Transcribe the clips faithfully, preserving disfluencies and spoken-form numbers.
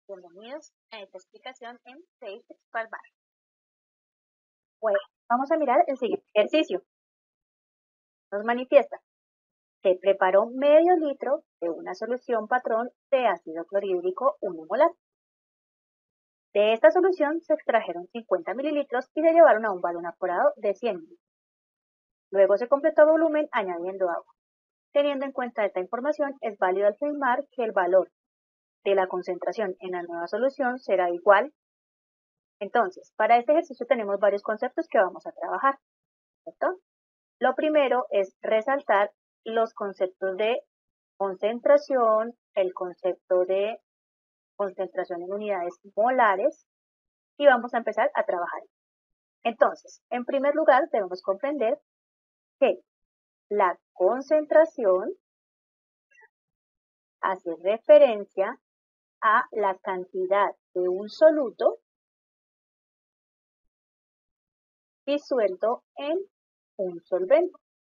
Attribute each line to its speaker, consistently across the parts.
Speaker 1: Bienvenidos a esta explicación en seis Bar. Bueno, vamos a mirar el siguiente ejercicio. Nos manifiesta. Se preparó medio litro de una solución patrón de ácido clorhídrico uno molar. De esta solución se extrajeron cincuenta mililitros y se llevaron a un balón aforado de cien mililitros. Luego se completó volumen añadiendo agua. Teniendo en cuenta esta información, es válido afirmar que el valor de la concentración en la nueva solución será igual. Entonces, para este ejercicio tenemos varios conceptos que vamos a trabajar, ¿cierto? Lo primero es resaltar los conceptos de concentración, el concepto de concentración en unidades molares y vamos a empezar a trabajar. Entonces, en primer lugar, debemos comprender que la concentración hace referencia a la cantidad de un soluto disuelto en un solvente.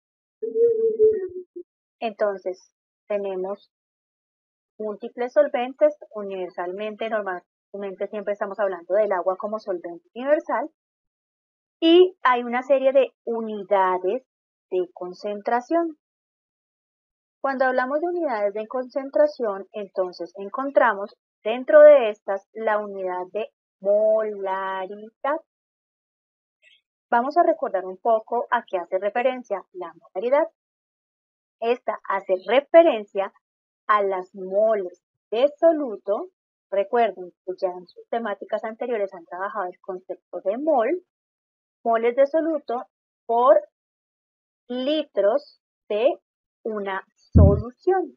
Speaker 1: Entonces, tenemos múltiples solventes, universalmente, normalmente siempre estamos hablando del agua como solvente universal, y hay una serie de unidades de concentración. Cuando hablamos de unidades de concentración, entonces encontramos dentro de estas la unidad de molaridad. Vamos a recordar un poco a qué hace referencia la molaridad. Esta hace referencia a las moles de soluto. Recuerden que ya en sus temáticas anteriores han trabajado el concepto de mol, moles de soluto por litros de una solución.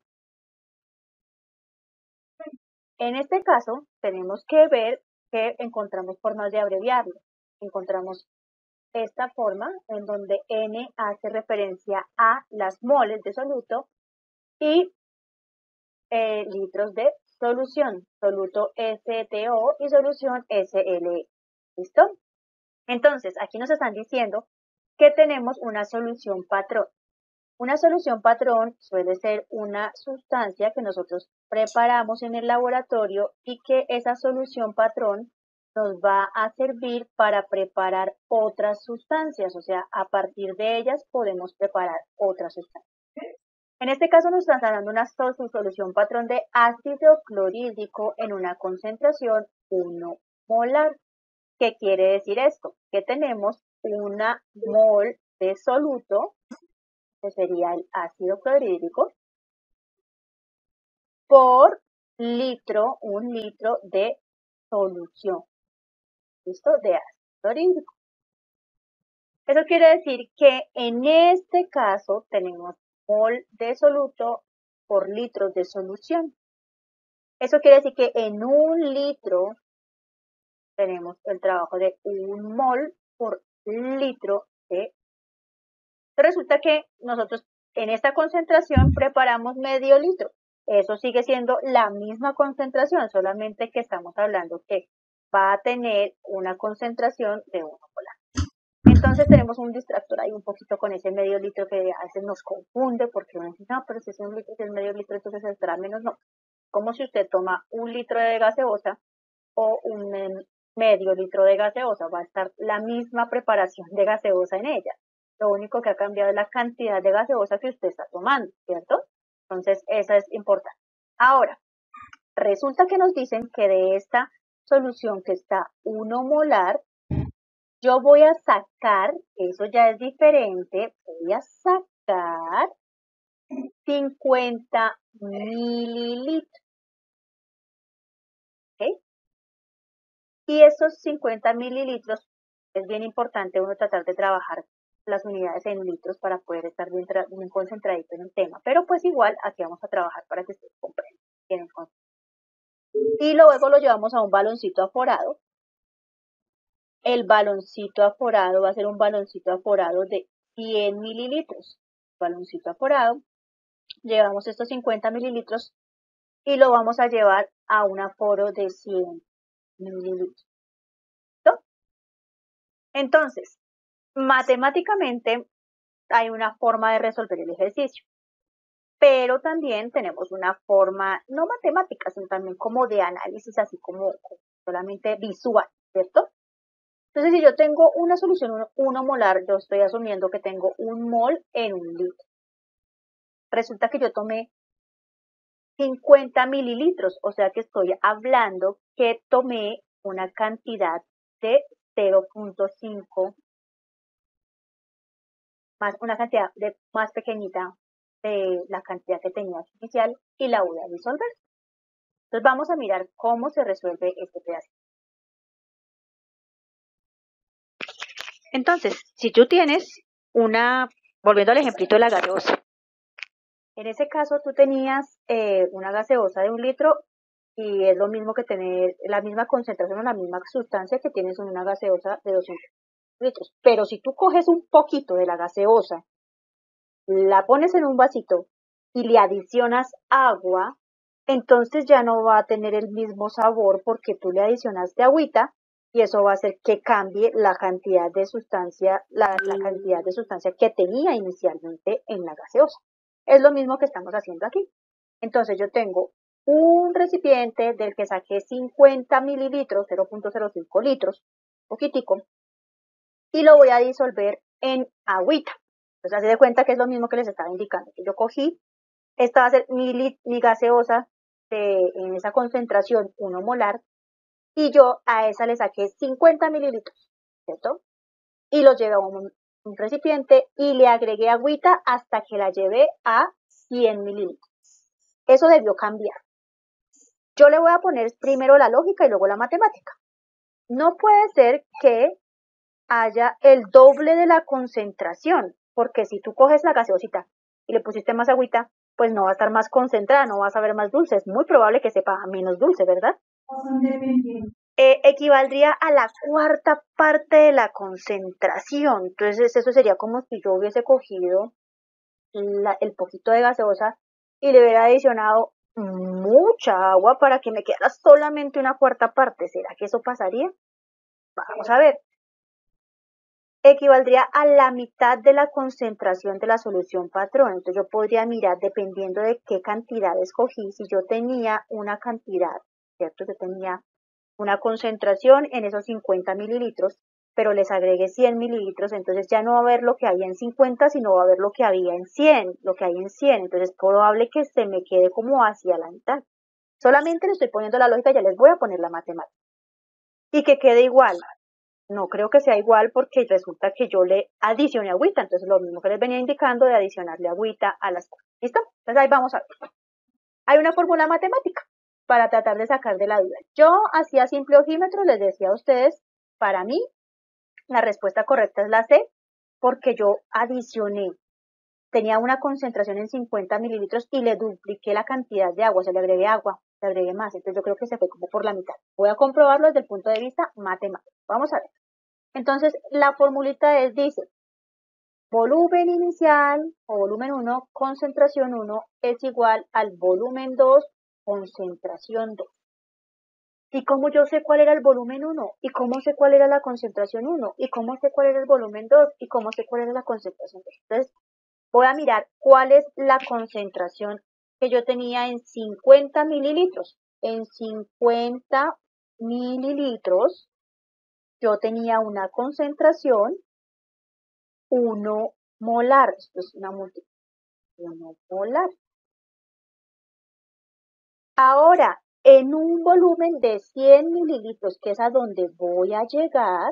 Speaker 1: En este caso, tenemos que ver que encontramos formas de abreviarlo. Encontramos esta forma en donde N hace referencia a las moles de soluto y eh, litros de solución, soluto S T O y solución S L E. ¿Listo? Entonces, aquí nos están diciendo que tenemos una solución patrón. Una solución patrón suele ser una sustancia que nosotros preparamos en el laboratorio y que esa solución patrón nos va a servir para preparar otras sustancias, o sea, a partir de ellas podemos preparar otras sustancias. En este caso nos están dando una solución patrón de ácido clorhídrico en una concentración uno molar. ¿Qué quiere decir esto? Que tenemos una mol de soluto, que sería el ácido clorhídrico, por litro, un litro de solución. ¿Listo? De ácido clorhídrico. Eso quiere decir que en este caso tenemos mol de soluto por litros de solución. Eso quiere decir que en un litro tenemos el trabajo de un mol por litro de. Resulta que nosotros en esta concentración preparamos medio litro. Eso sigue siendo la misma concentración, solamente que estamos hablando que va a tener una concentración de uno molar. Entonces tenemos un distractor ahí un poquito con ese medio litro que a veces nos confunde porque uno dice, no, pero si es un litro, si es medio litro, entonces estará menos. No, como si usted toma un litro de gaseosa o un medio litro de gaseosa, va a estar la misma preparación de gaseosa en ella. Lo único que ha cambiado es la cantidad de gaseosa que usted está tomando, ¿cierto? Entonces, eso es importante. Ahora, resulta que nos dicen que de esta solución que está uno molar, yo voy a sacar, eso ya es diferente, voy a sacar cincuenta mililitros. ¿Ok? Y esos cincuenta mililitros, es bien importante uno tratar de trabajar las unidades en litros para poder estar bien, bien concentradito en el tema. Pero pues igual, aquí vamos a trabajar para que ustedes comprendan. Y luego lo llevamos a un baloncito aforado. El baloncito aforado va a ser un baloncito aforado de cien mililitros. Baloncito aforado. Llevamos estos cincuenta mililitros y lo vamos a llevar a un aforo de cien mililitros. ¿Listo? Entonces, matemáticamente hay una forma de resolver el ejercicio. pero también tenemos una forma, no matemática, sino también como de análisis, así como, como solamente visual, ¿cierto? Entonces, si yo tengo una solución uno molar, yo estoy asumiendo que tengo un mol en un litro. Resulta que yo tomé cincuenta mililitros, o sea que estoy hablando que tomé una cantidad de cero punto cinco, más una cantidad de, más pequeñita de la cantidad que tenía inicial y la voy a disolver. Entonces vamos a mirar cómo se resuelve este pedacito. Entonces, si tú tienes una, volviendo al ejemplito de la gaseosa, en ese caso tú tenías eh, una gaseosa de un litro y es lo mismo que tener la misma concentración o la misma sustancia que tienes en una gaseosa de doscientos litros. Pero si tú coges un poquito de la gaseosa, la pones en un vasito y le adicionas agua, entonces ya no va a tener el mismo sabor porque tú le adicionaste agüita y eso va a hacer que cambie la cantidad de sustancia, la, la cantidad de sustancia que tenía inicialmente en la gaseosa. Es lo mismo que estamos haciendo aquí. Entonces yo tengo un recipiente del que saqué cincuenta mililitros, cero punto cero cinco litros, poquitico, y lo voy a disolver en agüita. Entonces, así de cuenta que es lo mismo que les estaba indicando. Yo cogí, esta va a ser mi, mi gaseosa de, en esa concentración uno molar, y yo a esa le saqué cincuenta mililitros, ¿cierto? Y lo llevé a un, un recipiente y le agregué agüita hasta que la llevé a cien mililitros. Eso debió cambiar. Yo le voy a poner primero la lógica y luego la matemática. No puede ser que haya el doble de la concentración, porque si tú coges la gaseosita y le pusiste más agüita, pues no va a estar más concentrada, no va a saber más dulce, es muy probable que sepa menos dulce, ¿verdad? Eh, equivaldría a la cuarta parte de la concentración, entonces eso sería como si yo hubiese cogido la, el poquito de gaseosa y le hubiera adicionado mucha agua para que me quedara solamente una cuarta parte. ¿Será que eso pasaría? Vamos a ver. Equivaldría a la mitad de la concentración de la solución patrón. Entonces yo podría mirar, dependiendo de qué cantidad escogí, si yo tenía una cantidad, ¿cierto? Yo tenía una concentración en esos cincuenta mililitros, pero les agregué cien mililitros, entonces ya no va a haber lo que había en cincuenta, sino va a haber lo que había en cien, lo que hay en cien. Entonces es probable que se me quede como hacia la mitad. Solamente le estoy poniendo la lógica, ya les voy a poner la matemática. Y que quede igual. No creo que sea igual porque resulta que yo le adicioné agüita, entonces lo mismo que les venía indicando de adicionarle agüita a las cosas. ¿Listo? Entonces ahí vamos a ver. Hay una fórmula matemática para tratar de sacar de la duda. Yo hacía simple ojímetro, les decía a ustedes, para mí la respuesta correcta es la C, porque yo adicioné, tenía una concentración en cincuenta mililitros y le dupliqué la cantidad de agua, o sea, le agregué agua, le agregué más, entonces yo creo que se fue como por la mitad. Voy a comprobarlo desde el punto de vista matemático. Vamos a ver. Entonces, la formulita es, dice, volumen inicial o volumen uno, concentración uno es igual al volumen dos, concentración dos. ¿Y cómo yo sé cuál era el volumen uno? ¿Y cómo sé cuál era la concentración uno? ¿Y cómo sé cuál era el volumen dos? ¿Y cómo sé cuál era la concentración dos? Entonces, voy a mirar cuál es la concentración que yo tenía en cincuenta mililitros. En cincuenta mililitros yo tenía una concentración uno molar. Esto es una multiplicación. uno molar. Ahora, en un volumen de cien mililitros, que es a donde voy a llegar,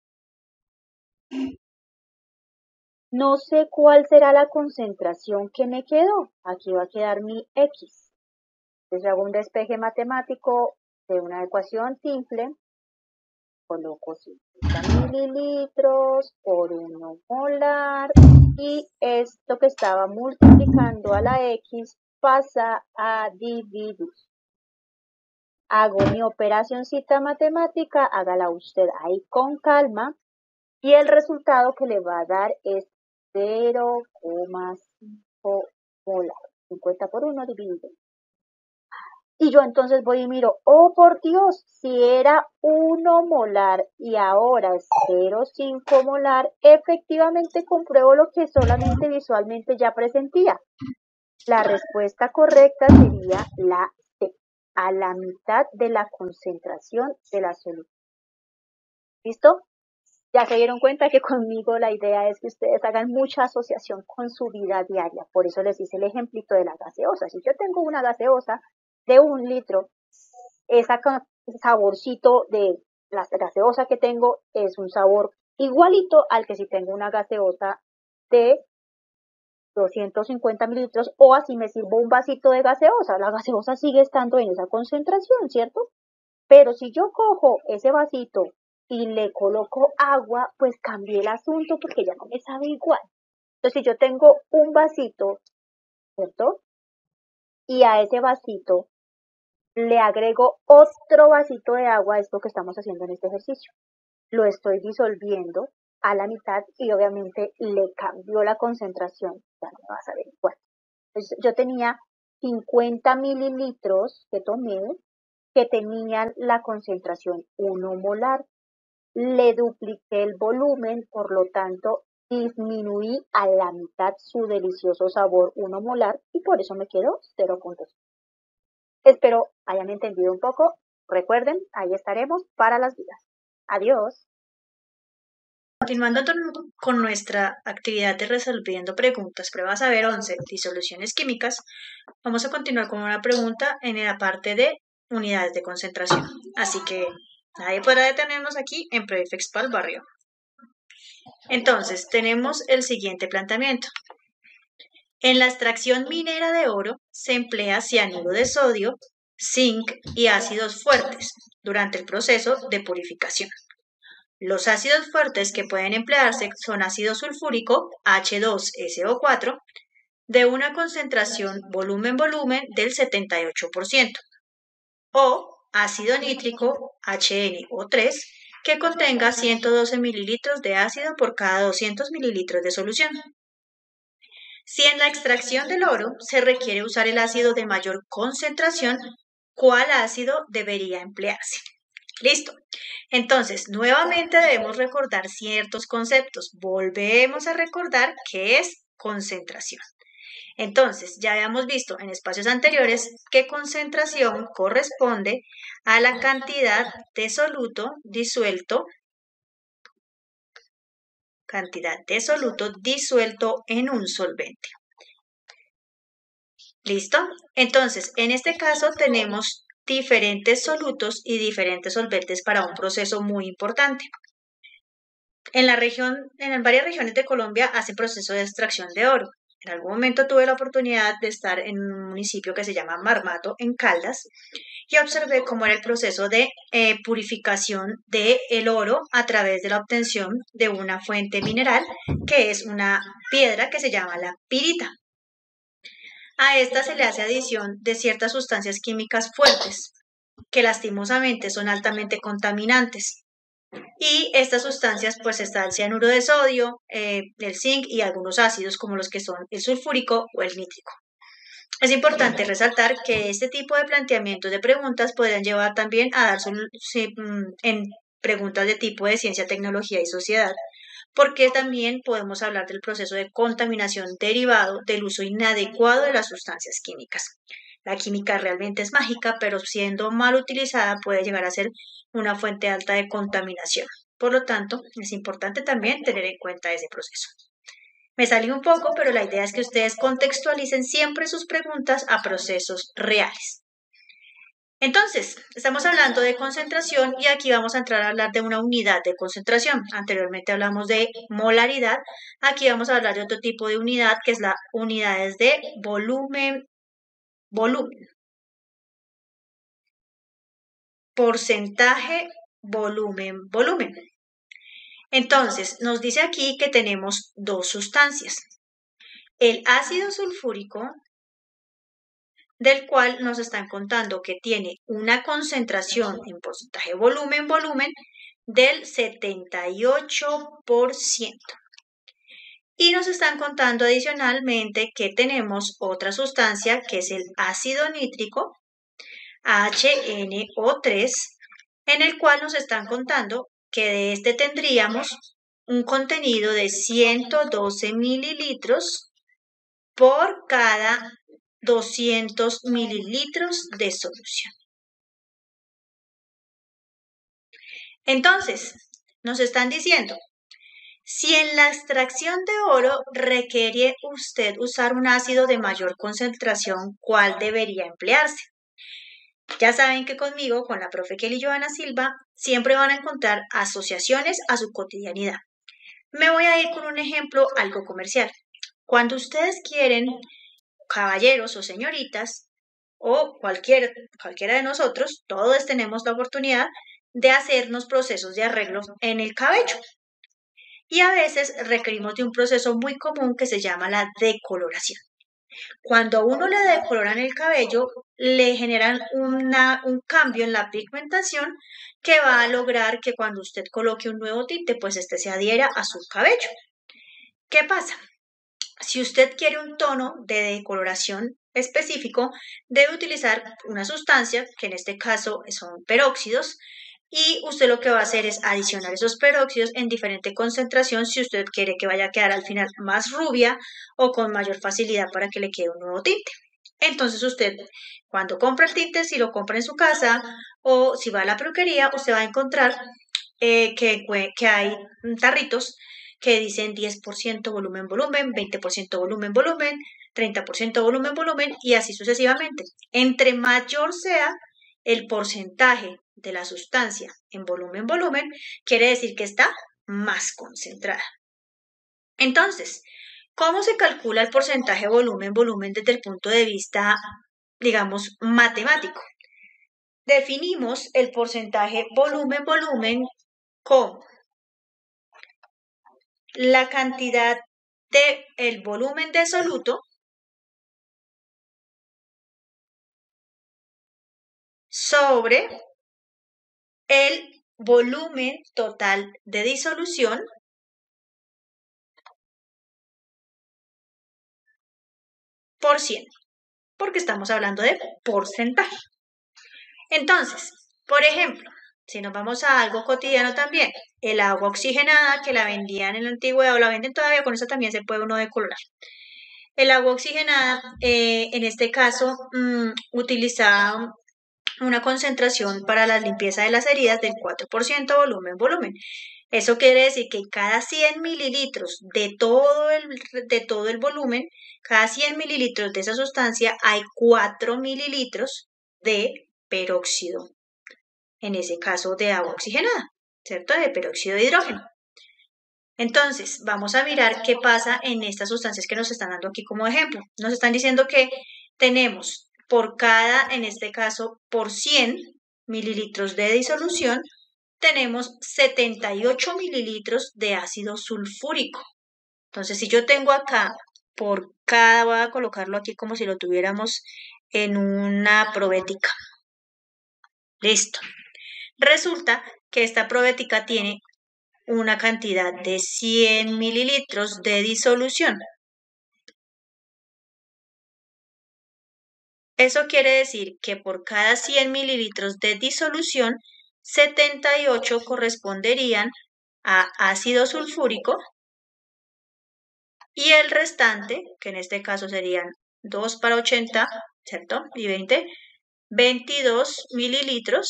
Speaker 1: no sé cuál será la concentración que me quedó. Aquí va a quedar mi X. Entonces hago un despeje matemático de una ecuación simple. Coloco cincuenta mililitros por uno molar y esto que estaba multiplicando a la X pasa a dividir. Hago mi operacioncita matemática, hágala usted ahí con calma y el resultado que le va a dar es cero coma cinco molar. cincuenta por uno dividido. Y yo entonces voy y miro, oh por Dios, si era uno molar y ahora es cero coma cinco molar, efectivamente compruebo lo que solamente visualmente ya presentía. La respuesta correcta sería la C, a la mitad de la concentración de la solución. ¿Listo? Ya se dieron cuenta que conmigo la idea es que ustedes hagan mucha asociación con su vida diaria. Por eso les hice el ejemplito de la gaseosa. Si yo tengo una gaseosa de un litro, esa saborcito de la gaseosa que tengo es un sabor igualito al que si tengo una gaseosa de doscientos cincuenta mililitros o así me sirvo un vasito de gaseosa. La gaseosa sigue estando en esa concentración, ¿cierto? Pero si yo cojo ese vasito y le coloco agua, pues cambié el asunto porque ya no me sabe igual. Entonces, si yo tengo un vasito, ¿cierto? Y a ese vasito le agrego otro vasito de agua, es lo que estamos haciendo en este ejercicio. Lo estoy disolviendo a la mitad y obviamente le cambió la concentración, ya no va a saber igual. Entonces, yo tenía cincuenta mililitros que tomé que tenían la concentración uno molar. Le dupliqué el volumen, por lo tanto, disminuí a la mitad su delicioso sabor uno molar y por eso me quedó cero punto cinco. Espero hayan entendido un poco. Recuerden, ahí estaremos para las vidas. Adiós.
Speaker 2: Continuando con nuestra actividad de resolviendo preguntas, prueba saber once, disoluciones químicas, vamos a continuar con una pregunta en la parte de unidades de concentración. Así que nadie podrá detenernos aquí en Prefix para el barrio. Entonces, tenemos el siguiente planteamiento. En la extracción minera de oro se emplea cianuro de sodio, zinc y ácidos fuertes durante el proceso de purificación. Los ácidos fuertes que pueden emplearse son ácido sulfúrico, H dos S O cuatro, de una concentración volumen-volumen del setenta y ocho por ciento, o ácido nítrico, H N O tres, que contenga ciento doce mililitros de ácido por cada doscientos mililitros de solución. Si en la extracción del oro se requiere usar el ácido de mayor concentración, ¿cuál ácido debería emplearse? Listo. Entonces, nuevamente debemos recordar ciertos conceptos. Volvemos a recordar qué es concentración. Entonces, ya habíamos visto en espacios anteriores que concentración corresponde a la cantidad de soluto disuelto, cantidad de soluto disuelto en un solvente. ¿Listo? Entonces, en este caso tenemos diferentes solutos y diferentes solventes para un proceso muy importante. En la región, en varias regiones de Colombia hacen proceso de extracción de oro. En algún momento tuve la oportunidad de estar en un municipio que se llama Marmato, en Caldas, y observé cómo era el proceso de eh, purificación del oro a través de la obtención de una fuente mineral, que es una piedra que se llama la pirita. A esta se le hace adición de ciertas sustancias químicas fuertes, que lastimosamente son altamente contaminantes. Y estas sustancias, pues está el cianuro de sodio, eh, el zinc y algunos ácidos como los que son el sulfúrico o el nítrico. Es importante resaltar que este tipo de planteamientos de preguntas podrían llevar también a dar en preguntas de tipo de ciencia, tecnología y sociedad, porque también podemos hablar del proceso de contaminación derivado del uso inadecuado de las sustancias químicas. La química realmente es mágica, pero siendo mal utilizada puede llegar a ser una fuente alta de contaminación. Por lo tanto, es importante también tener en cuenta ese proceso. Me salí un poco, pero la idea es que ustedes contextualicen siempre sus preguntas a procesos reales. Entonces, estamos hablando de concentración y aquí vamos a entrar a hablar de una unidad de concentración. Anteriormente hablamos de molaridad, aquí vamos a hablar de otro tipo de unidad que es la unidades de volumen, volumen. Porcentaje, volumen, volumen. Entonces, nos dice aquí que tenemos dos sustancias. El ácido sulfúrico, del cual nos están contando que tiene una concentración en porcentaje volumen, volumen del setenta y ocho por ciento. Y nos están contando adicionalmente que tenemos otra sustancia que es el ácido nítrico, H N O tres, en el cual nos están contando que de este tendríamos un contenido de ciento doce mililitros por cada doscientos mililitros de solución. Entonces, nos están diciendo, si en la extracción de oro requiere usted usar un ácido de mayor concentración, ¿cuál debería emplearse? Ya saben que conmigo, con la profe Kelly Joana Silva, siempre van a encontrar asociaciones a su cotidianidad. Me voy a ir con un ejemplo algo comercial. Cuando ustedes quieren, caballeros o señoritas, o cualquier, cualquiera de nosotros, todos tenemos la oportunidad de hacernos procesos de arreglo en el cabello. Y a veces requerimos de un proceso muy común que se llama la decoloración. Cuando a uno le decoloran el cabello, le generan una, un cambio en la pigmentación que va a lograr que cuando usted coloque un nuevo tinte, pues este se adhiera a su cabello. ¿Qué pasa? Si usted quiere un tono de decoloración específico, debe utilizar una sustancia, que en este caso son peróxidos, y usted lo que va a hacer es adicionar esos peróxidos en diferente concentración si usted quiere que vaya a quedar al final más rubia o con mayor facilidad para que le quede un nuevo tinte. Entonces usted, cuando compra el tinte, si lo compra en su casa o si va a la peluquería, usted va a encontrar eh, que, que hay tarritos que dicen diez por ciento volumen, volumen, veinte por ciento volumen, volumen, treinta por ciento volumen, volumen y así sucesivamente. Entre mayor sea el porcentaje de la sustancia en volumen, volumen, quiere decir que está más concentrada. Entonces, ¿cómo se calcula el porcentaje volumen, volumen desde el punto de vista, digamos, matemático? Definimos el porcentaje volumen, volumen como la cantidad del volumen de soluto sobre el volumen total de disolución por cien, porque estamos hablando de porcentaje. Entonces, por ejemplo, si nos vamos a algo cotidiano también, el agua oxigenada que la vendían en la antigüedad o la venden todavía, con eso también se puede uno decolorar. El agua oxigenada, eh, en este caso, mmm, utilizaba una concentración para la limpieza de las heridas del cuatro por ciento volumen, volumen. Eso quiere decir que cada cien mililitros de todo el, de todo el volumen, cada cien mililitros de esa sustancia, hay cuatro mililitros de peróxido, en ese caso de agua oxigenada, ¿cierto? De peróxido de hidrógeno. Entonces, vamos a mirar qué pasa en estas sustancias que nos están dando aquí como ejemplo. Nos están diciendo que tenemos por cada, en este caso, por cien mililitros de disolución, tenemos setenta y ocho mililitros de ácido sulfúrico. Entonces, si yo tengo acá, por cada, voy a colocarlo aquí como si lo tuviéramos en una probética. Listo. Resulta que esta probética tiene una cantidad de cien mililitros de disolución. Eso quiere decir que por cada cien mililitros de disolución, setenta y ocho corresponderían a ácido sulfúrico y el restante, que en este caso serían dos para ochenta, ¿cierto? Y veinte, veintidós mililitros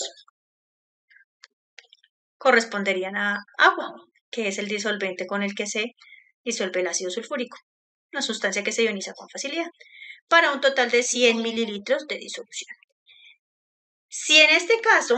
Speaker 2: corresponderían a agua, que es el disolvente con el que se disuelve el ácido sulfúrico, una sustancia que se ioniza con facilidad, para un total de cien mililitros de disolución. Si en este caso,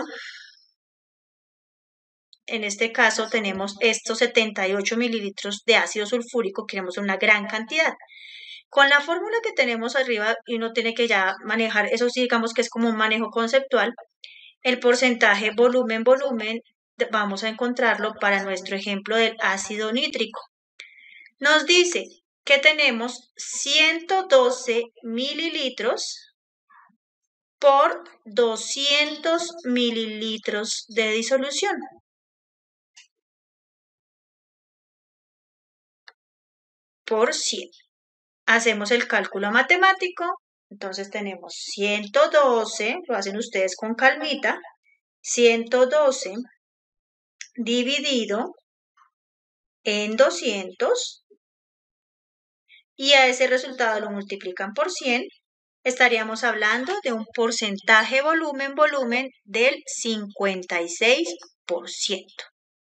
Speaker 2: en este caso tenemos estos setenta y ocho mililitros de ácido sulfúrico, queremos una gran cantidad. Con la fórmula que tenemos arriba, y uno tiene que ya manejar, eso sí digamos que es como un manejo conceptual, el porcentaje volumen-volumen, vamos a encontrarlo para nuestro ejemplo del ácido nítrico. Nos dice que tenemos ciento doce mililitros por doscientos mililitros de disolución. Por cien. Hacemos el cálculo matemático, entonces tenemos ciento doce, lo hacen ustedes con calmita, ciento doce dividido en doscientos y a ese resultado lo multiplican por cien estaríamos hablando de un porcentaje volumen-volumen del cincuenta y seis por ciento.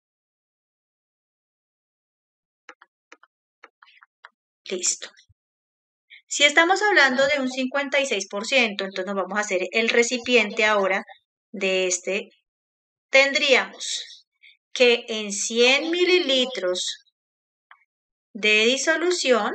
Speaker 2: Listo. Si estamos hablando de un cincuenta y seis por ciento, entonces nos vamos a hacer el recipiente ahora de este. Tendríamos que en cien mililitros de disolución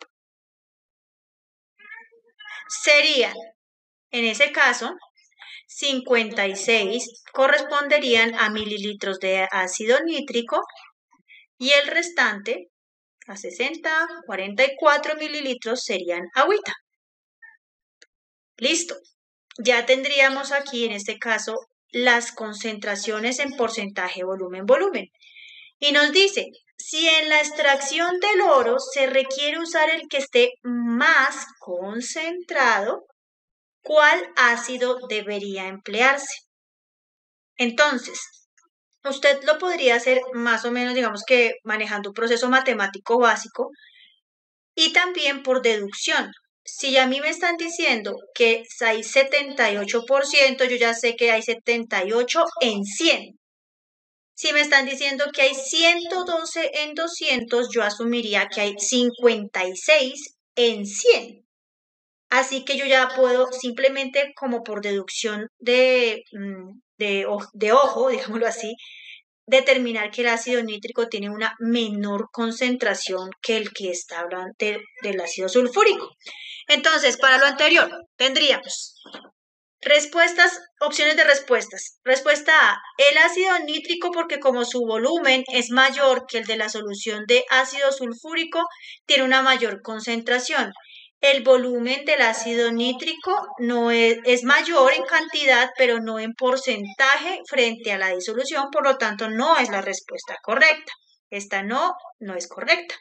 Speaker 2: serían, en ese caso, cincuenta y seis corresponderían a mililitros de ácido nítrico y el restante, a sesenta, cuarenta y cuatro mililitros, serían agüita. Listo. Ya tendríamos aquí, en este caso, las concentraciones en porcentaje volumen-volumen. Y nos dice, si en la extracción del oro se requiere usar el que esté más concentrado, ¿cuál ácido debería emplearse? Entonces, usted lo podría hacer más o menos, digamos que manejando un proceso matemático básico y también por deducción. Si a mí me están diciendo que hay setenta y ocho por ciento, yo ya sé que hay setenta y ocho en cien. Si me están diciendo que hay ciento doce en doscientos, yo asumiría que hay cincuenta y seis en cien. Así que yo ya puedo simplemente como por deducción de, de, de ojo, digámoslo así, determinar que el ácido nítrico tiene una menor concentración que el que está hablando de, del ácido sulfúrico. Entonces, para lo anterior, tendríamos respuestas, opciones de respuestas. Respuesta A, el ácido nítrico porque como su volumen es mayor que el de la solución de ácido sulfúrico, tiene una mayor concentración. El volumen del ácido nítrico no es, es mayor en cantidad, pero no en porcentaje frente a la disolución, por lo tanto no es la respuesta correcta. Esta no, no es correcta.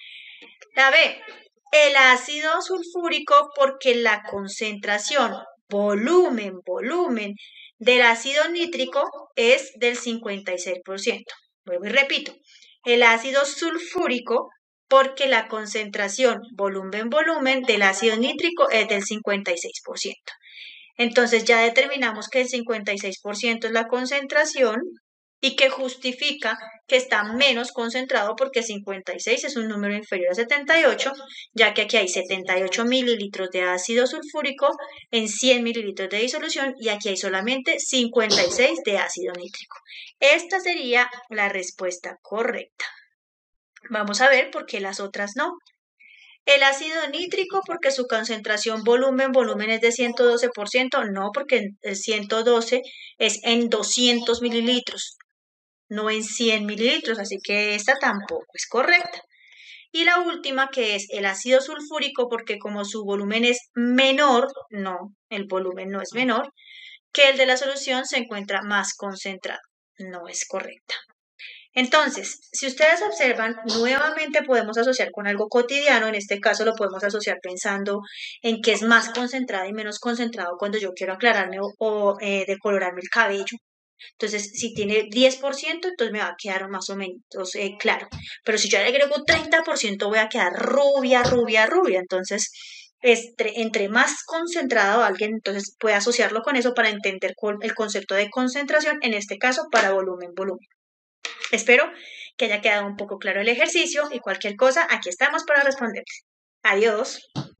Speaker 2: La B, el ácido sulfúrico porque la concentración volumen, volumen del ácido nítrico es del cincuenta y seis por ciento. Vuelvo y repito, el ácido sulfúrico porque la concentración volumen, volumen del ácido nítrico es del cincuenta y seis por ciento. Entonces ya determinamos que el cincuenta y seis por ciento es la concentración y que justifica que está menos concentrado porque cincuenta y seis es un número inferior a setenta y ocho, ya que aquí hay setenta y ocho mililitros de ácido sulfúrico en cien mililitros de disolución y aquí hay solamente cincuenta y seis de ácido nítrico. Esta sería la respuesta correcta. Vamos a ver por qué las otras no. El ácido nítrico porque su concentración volumen-volumen es de ciento doce por ciento, no, porque el ciento doce es en doscientos mililitros. No en cien mililitros, así que esta tampoco es correcta. Y la última que es el ácido sulfúrico porque como su volumen es menor, no, el volumen no es menor, que el de la solución se encuentra más concentrado. No es correcta. Entonces, si ustedes observan, nuevamente podemos asociar con algo cotidiano, en este caso lo podemos asociar pensando en que es más concentrado y menos concentrado cuando yo quiero aclararme o, o eh, decolorarme el cabello. Entonces, si tiene diez por ciento, entonces me va a quedar más o menos eh, claro. Pero si yo le agrego treinta por ciento, voy a quedar rubia, rubia, rubia. Entonces, entre, entre más concentrado alguien, entonces puede asociarlo con eso para entender el concepto de concentración, en este caso para volumen, volumen. Espero que haya quedado un poco claro el ejercicio y cualquier cosa, aquí estamos para responderles. Adiós.